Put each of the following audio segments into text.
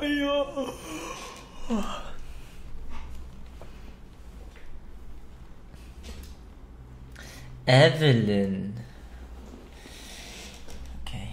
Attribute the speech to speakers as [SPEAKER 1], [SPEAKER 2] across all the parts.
[SPEAKER 1] Evelyn. Okay.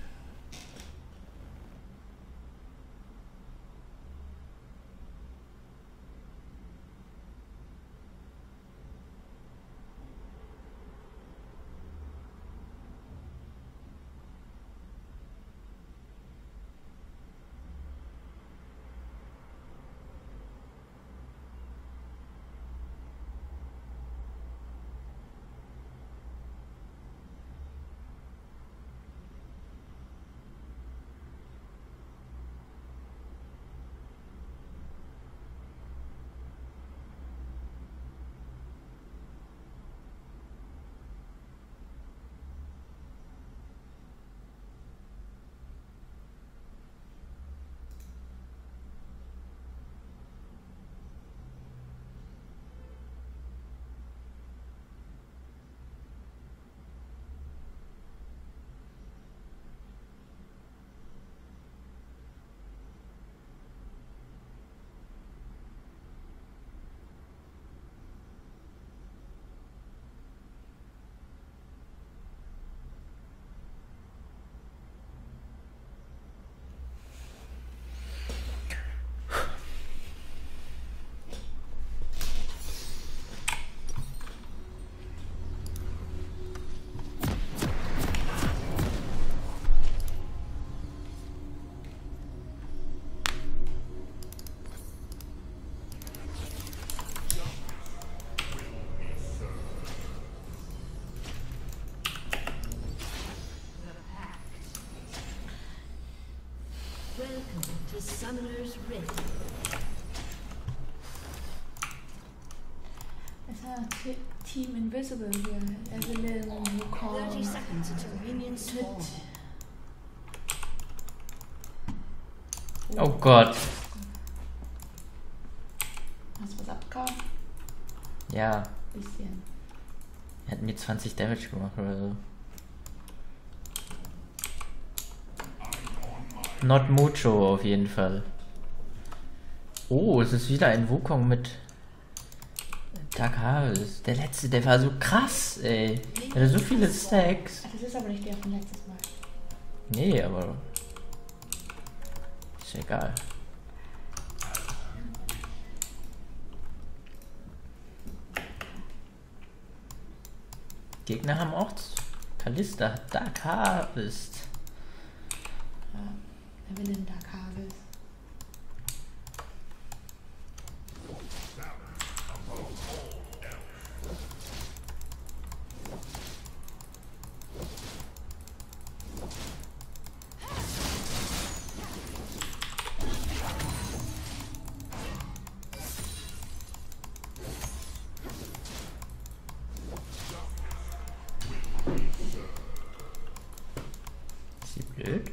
[SPEAKER 2] Welcome to Summoner's Rift.
[SPEAKER 3] Altså Team Invisible her. Evelyn, Wukong.
[SPEAKER 2] 30 seconds until minions spawn.
[SPEAKER 1] Oh Gott.
[SPEAKER 3] Hast du was abgekauft?
[SPEAKER 1] Ja,
[SPEAKER 3] Bisschen.
[SPEAKER 1] er hat mir 20 Damage gemacht oder so. Not mucho auf jeden Fall. Oh, es ist wieder ein Wukong mit Dark Harvest. Der letzte, der war so krass, ey. Der hatte so viele Stacks.
[SPEAKER 3] Ach, das ist aber nicht der von letztes Mal.
[SPEAKER 1] Nee, aber ist ja egal. Gegner haben auch Kalista, Dark Harvest.
[SPEAKER 3] Ja, Evelyn, Dark Harvest.
[SPEAKER 1] Ist sie blöd?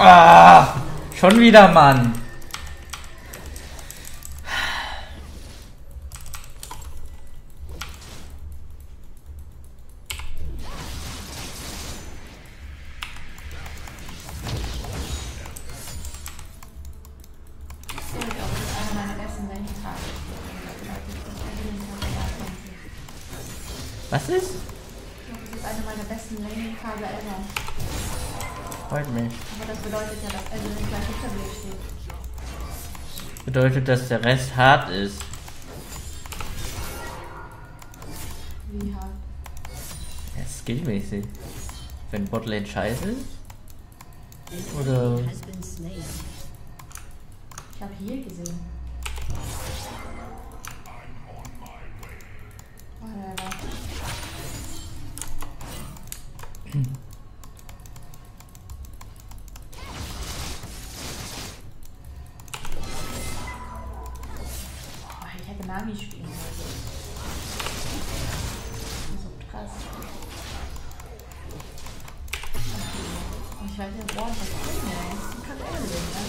[SPEAKER 1] Ah, schon wieder, Mann. Was ist?
[SPEAKER 3] Das ist eine meiner besten Laning-Phase ever.
[SPEAKER 1] Freut mich.
[SPEAKER 3] Aber das bedeutet ja, dass Evelyn gleich hinter mir steht.
[SPEAKER 1] Bedeutet, dass der Rest hart ist.
[SPEAKER 3] Wie hart.
[SPEAKER 1] Ja, skillmäßig. Wenn Botlane scheiße ist? Oder.
[SPEAKER 2] Has been slain.
[SPEAKER 3] Ich habe hier gesehen. Whatever. Oh, ich hätte Nami spielen sollen. So krass. Und ich weiß ja, boah, was ist denn das? Ich kann Evelyn, ne?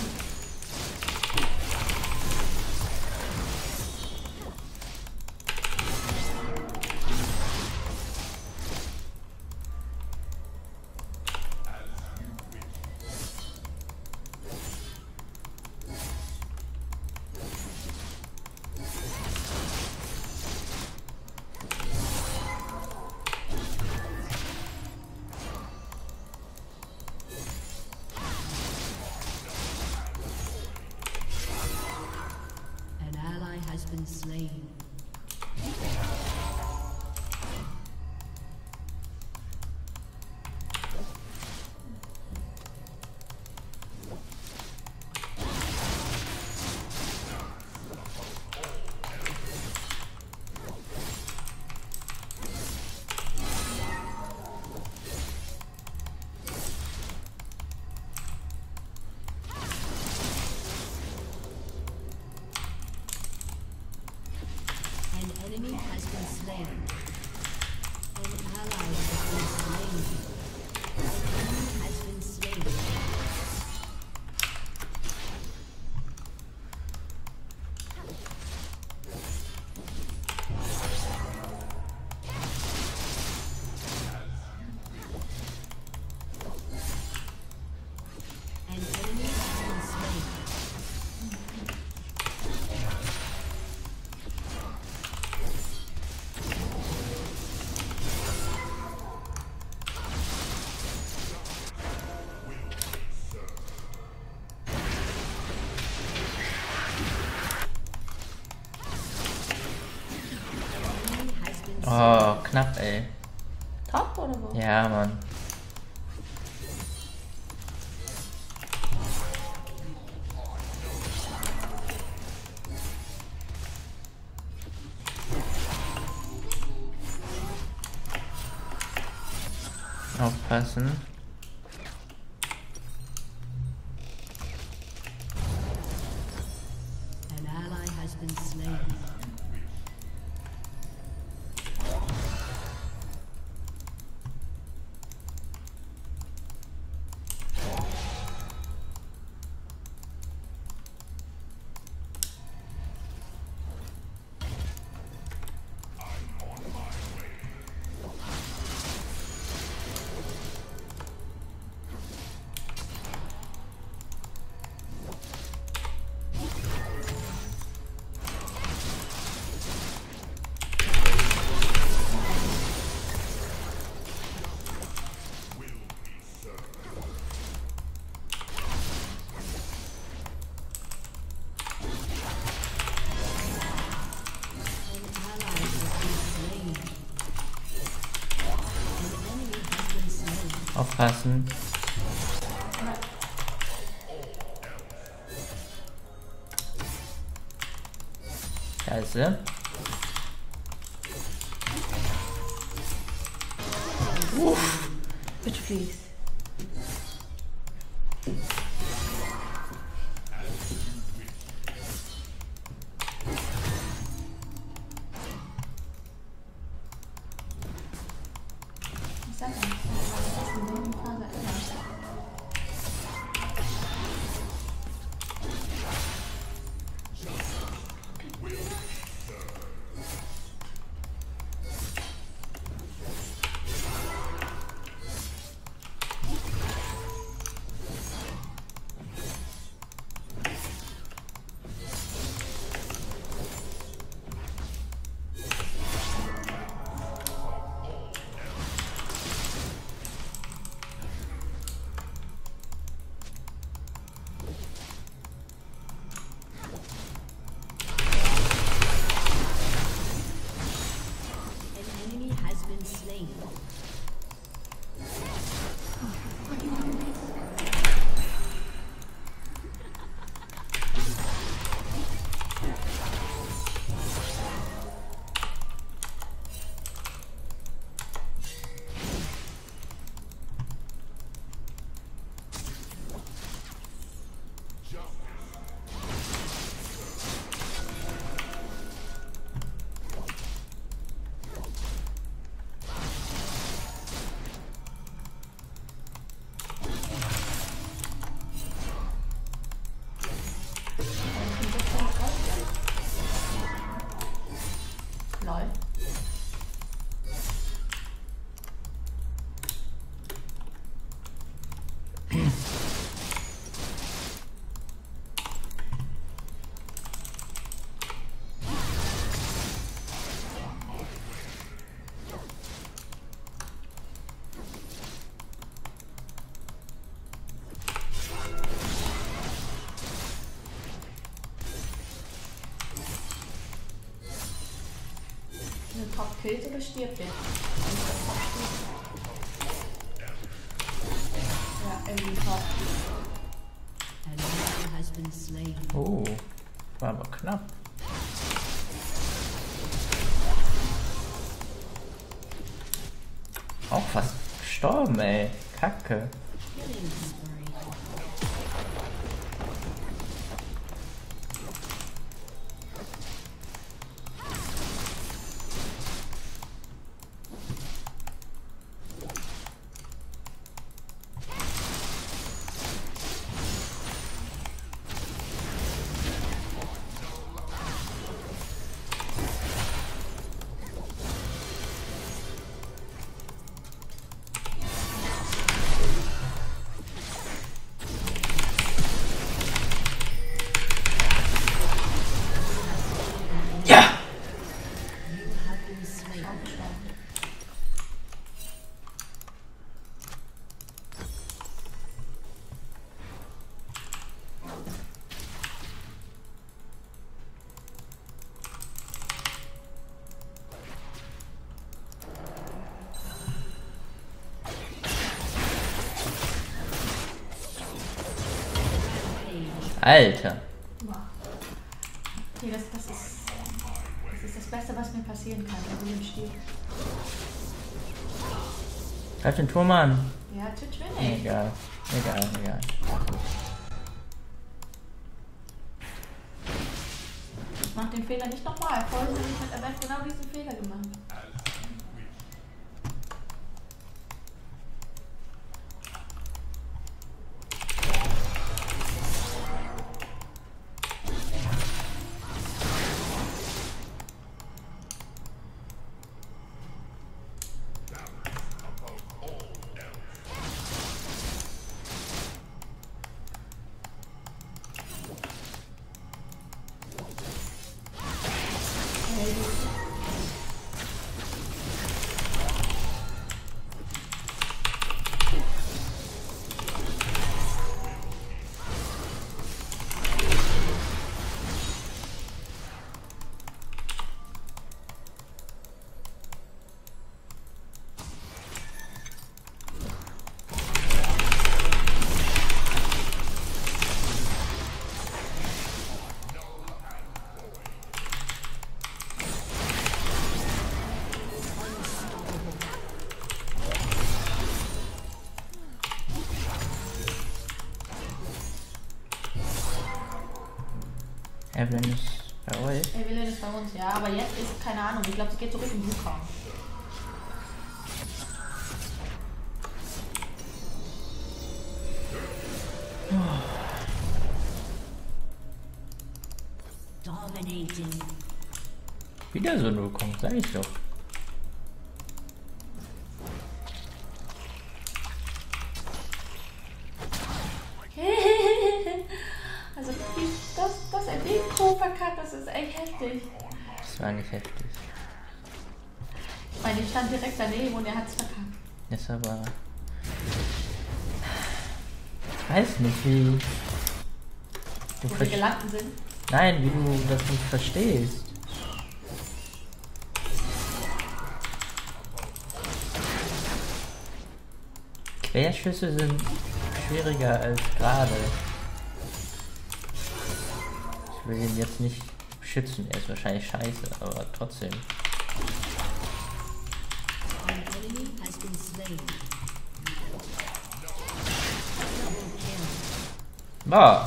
[SPEAKER 2] An ally has been slain. An enemy has been slain. An ally has been slain. An enemy has been slain. An enemy has been slain. Enemy has been slain.
[SPEAKER 1] Oh, knapp, ey.
[SPEAKER 3] Top oder wo?
[SPEAKER 1] Ja, Mann. Aufpassen.
[SPEAKER 2] An ally has been slain. An ally has been slain. An enemy has been slain.
[SPEAKER 1] Aufpassen. Scheiße.
[SPEAKER 3] Bitch, please. Ich sag ja, das ist eine Phase ever.
[SPEAKER 2] slain.
[SPEAKER 3] Lol. Eine Top killt oder stirbt der? Ja, irgendwie Top.
[SPEAKER 2] An ally has been slain.
[SPEAKER 1] Oh, war aber knapp. Auch fast gestorben, ey. Kacke.
[SPEAKER 2] Killing spree.
[SPEAKER 1] Ja!
[SPEAKER 2] You have been slain.
[SPEAKER 1] Alter.
[SPEAKER 3] Okay, das ist das Beste, was mir passieren kann, wenn du stirbt.
[SPEAKER 1] Greif den Turm an.
[SPEAKER 3] Ja, Twitch will nicht.
[SPEAKER 1] Egal.
[SPEAKER 3] Ich mach den Fehler nicht nochmal. Vorhin habe ich mit Abed genau diesen Fehler gemacht.
[SPEAKER 1] Evelyn ist bei euch.
[SPEAKER 3] Evelyn ist bei uns, ja, aber jetzt ist, keine Ahnung, ich glaube, sie geht zurück in den Wukong.
[SPEAKER 2] Dominating.
[SPEAKER 1] Wieder so ein Wukong, sag ich doch.
[SPEAKER 3] Also, dass er den Co verkackt, das ist echt heftig.
[SPEAKER 1] Das war nicht heftig.
[SPEAKER 3] Ich meine, ich stand direkt daneben und er hat's verkackt.
[SPEAKER 1] Ist aber... Ich weiß nicht, wie...
[SPEAKER 3] Wo wir gelandet sind.
[SPEAKER 1] Nein, wie du das nicht verstehst. Querschüsse sind schwieriger als gerade. Ich will ihn jetzt nicht schützen, er ist wahrscheinlich scheiße, aber trotzdem.
[SPEAKER 2] An enemy has been slain.
[SPEAKER 1] Boah.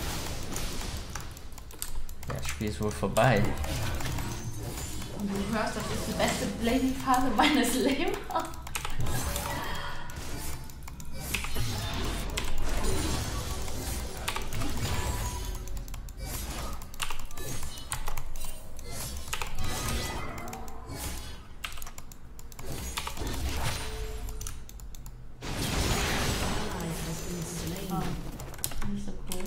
[SPEAKER 1] Das Spiel ist wohl vorbei.
[SPEAKER 3] Und du hörst, das ist die beste Blading-Phase meines Lebens. Nicht so cool.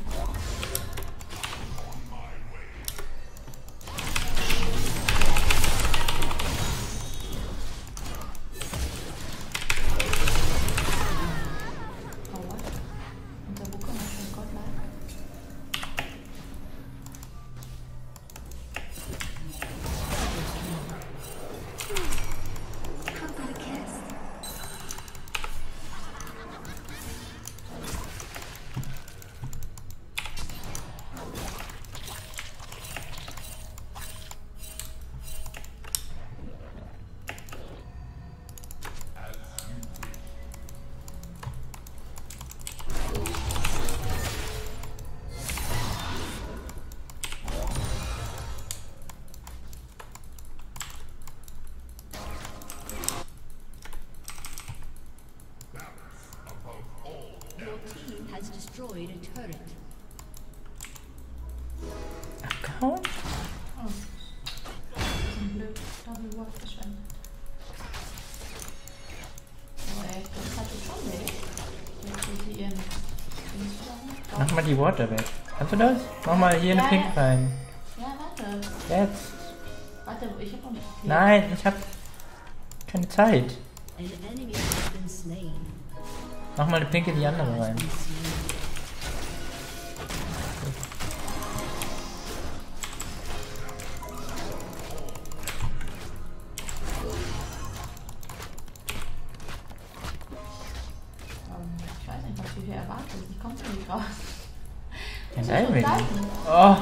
[SPEAKER 3] Oh, what? Und der Wukong ist schon godlike.
[SPEAKER 2] Your team has destroyed a turret.
[SPEAKER 1] Account?
[SPEAKER 3] Oh. Das ist ein blöd. Double Ward verschwendet. Oh ey, das hat jetzt schon weh. Jetzt will sie ihren Dings schlagen.
[SPEAKER 1] Mach mal die Water weg. Kannst du das? Mach mal hier eine
[SPEAKER 3] Ja,
[SPEAKER 1] Pink
[SPEAKER 3] ja.
[SPEAKER 1] rein.
[SPEAKER 3] Ja, warte.
[SPEAKER 1] Jetzt.
[SPEAKER 3] Warte, ich hab noch nicht. Okay.
[SPEAKER 1] Nein, ich hab keine Zeit.
[SPEAKER 2] An enemy has been slain.
[SPEAKER 1] Mach mal eine Pink in die andere rein.
[SPEAKER 3] Ich weiß nicht, was du hier erwartest. Ich komme hier nicht raus.
[SPEAKER 1] Ja,
[SPEAKER 3] Das
[SPEAKER 1] nein,
[SPEAKER 3] ist
[SPEAKER 1] wenn
[SPEAKER 3] schon
[SPEAKER 1] nicht.
[SPEAKER 3] Seiten.
[SPEAKER 1] Oh,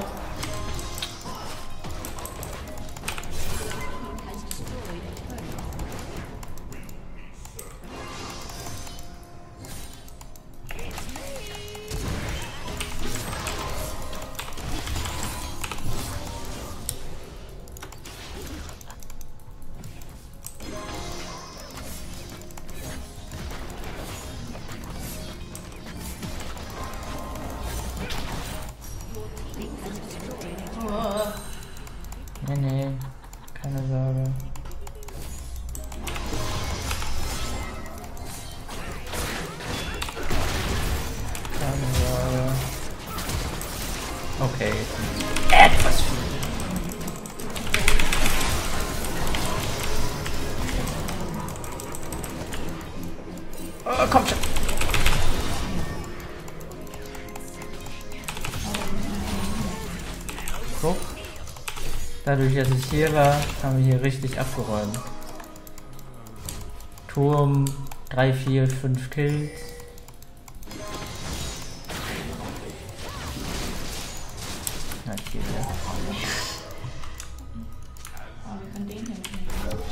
[SPEAKER 2] Has destroyed a turret.
[SPEAKER 3] Oh.
[SPEAKER 1] nee, nee. Keine Sorge. Keine Sorge. Okay. Etwas viel. Oh, komm schon. Guck. Dadurch, dass ich hier war, haben wir hier richtig abgeräumt. Turm, 3, 4, 5 Kills. Na, hier wieder.
[SPEAKER 3] Aber wir können den hier mitnehmen.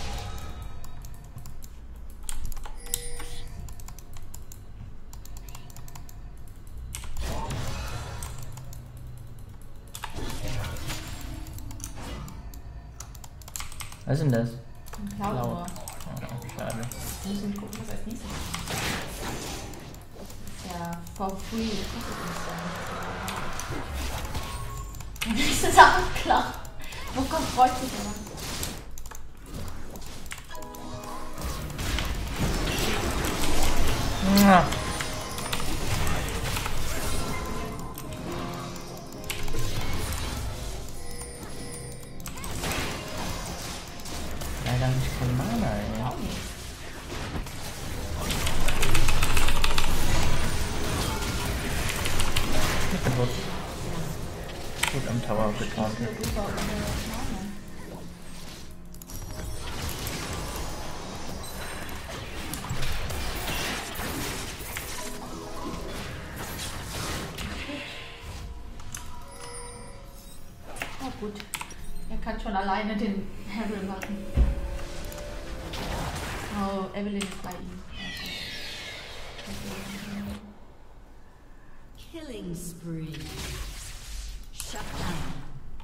[SPEAKER 1] Was ist denn das?
[SPEAKER 3] Ein Cloud-Rohr.
[SPEAKER 1] Oh, schade.
[SPEAKER 3] Wir müssen gucken, was als nächstes ist. Das ist ja for free. Das kostet uns dann. Nächste Sache, klar. Wukong freut sich aber.
[SPEAKER 1] Mua. Leider habe ich kein Mana, ey.
[SPEAKER 3] Auch nicht.
[SPEAKER 1] Ich bin gut am Tower getraut.
[SPEAKER 3] Super, super, Name. schon alleine den Harry machen. Oh, Evelyn ist bei ihm.
[SPEAKER 2] Killing spree. Shut down.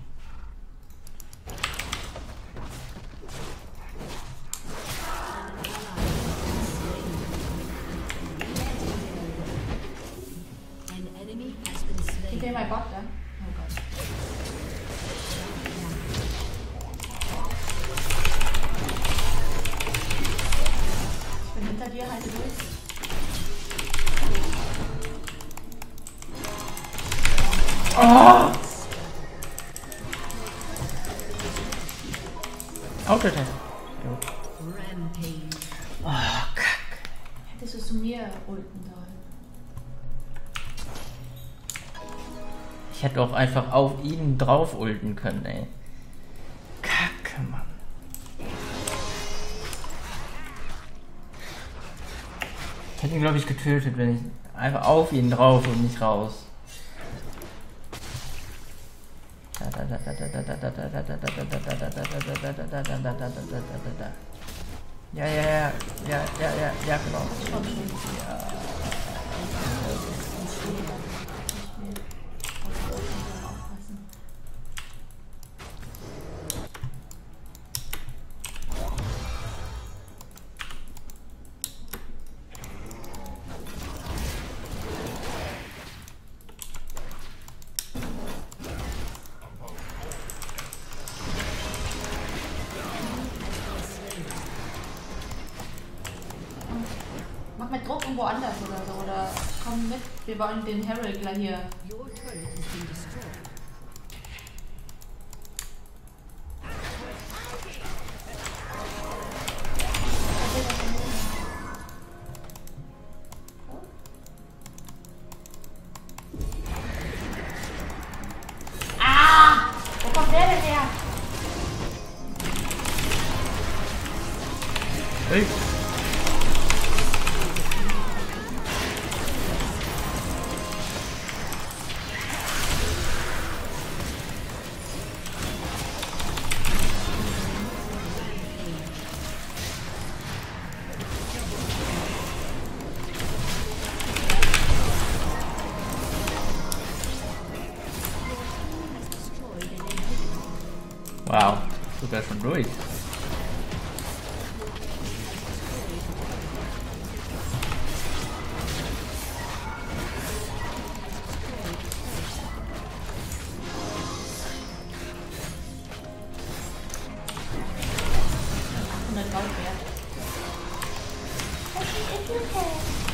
[SPEAKER 2] An enemy has been slain.
[SPEAKER 3] Gib mir mal Gott, ja? Oh Gott. Ich bin hinter dir, halte durch.
[SPEAKER 1] Oh! Auto-Attack.
[SPEAKER 2] Rampage.
[SPEAKER 1] Oh, Kack.
[SPEAKER 3] Hättest du zu mir ulten sollen.
[SPEAKER 1] Ich hätte auch einfach auf ihn drauf ulten können, ey. Kacke, Mann. Ich hätte ihn, glaube ich, getötet, wenn ich einfach auf ihn drauf und nicht raus. Ja, genau.
[SPEAKER 3] Mach mit Druck irgendwo anders oder so, oder komm mit, wir wollen den Herald gleich hier.
[SPEAKER 2] Your turret has been destroyed.
[SPEAKER 3] Ah! Wo kommt der denn her?
[SPEAKER 1] Hey. Wow, sogar schon durch.
[SPEAKER 3] Gold wert.